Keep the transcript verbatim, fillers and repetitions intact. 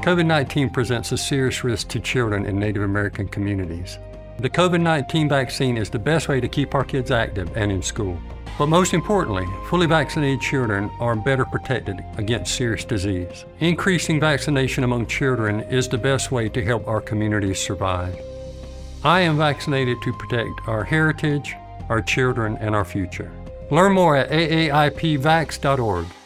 COVID nineteen presents a serious risk to children in Native American communities. The COVID nineteen vaccine is the best way to keep our kids active and in school. But most importantly, fully vaccinated children are better protected against serious disease. Increasing vaccination among children is the best way to help our communities survive. I am vaccinated to protect our heritage, our children, and our future. Learn more at A A I P vax dot org.